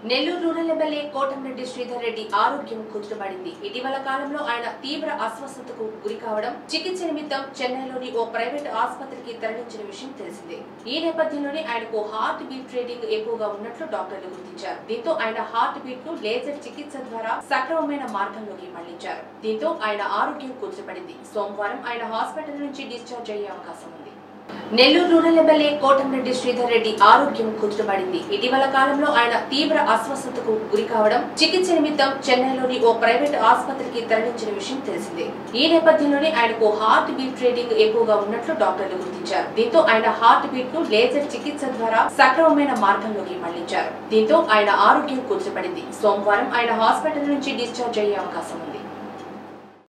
Nellore rural MLA Kotamreddy Sridhar Reddy ఆరోగ్యం కుదుటపడింది. ఇటీవల కాలంలో ఆయన తీవ్ర అస్వస్థతకు గురి కావడం, చికిత్స నిమిత్తం చెన్నైలోని ఓ ప్రైవేట్ ఆసుపత్రికి తరలించిన విషయం తెలిసిందే. ఈ నేపథ్యంలోనే ఆయనకు హార్ట్ బీట్ రేటింగ్ ఎక్కువగా ఉన్నట్లు డాక్టర్లు గుర్తించారు. దీంతో ఆయన హార్ట్ బీట్ ను లేజర్ చికిత్స ద్వారా సక్రమమైన మార్గంలోకి మళ్లించారు. దీంతో ఆయన ఆరోగ్యం కుదుటపడింది. సోమవారం ఆయన హాస్పిటల్ నుంచి డిశ్చార్జ్ అయ్యే అవకాశం ఉంది. నెల్లూరు రూరల్ ఎమ్మెల్యే కోటంరెడ్డి శ్రీధర్ రెడ్డి ఆరోగ్యం కుదుటపడింది. ఇటీవల కాలంలో ఆయన తీవ్ర అస్వస్థతకు గురి కావడం, చికిత్స నిమిత్తం చెన్నైలోని ఓ ప్రైవేట్ ఆసుపత్రికి తరలించిన విషయం తెలిసిందే. ఈ నేపథ్యంలోనే ఆయనకు హార్ట్ బీట్ రేటింగ్ ఎక్కువగా ఉన్నట్లు డాక్టర్లు గుర్తించారు. దీంతో ఆయన హార్ట్ బీట్ ను లేజర్ చికిత్స ద్వారా సక్రమమైన మార్గంలోకి మళ్లించారు. దీంతో ఆయన ఆరోగ్యం కుదుటపడింది. సోమవారం ఆయన హాస్పిటల్ నుంచి డిశ్చార్జ్ అయ్యే అవకాశం ఉంది.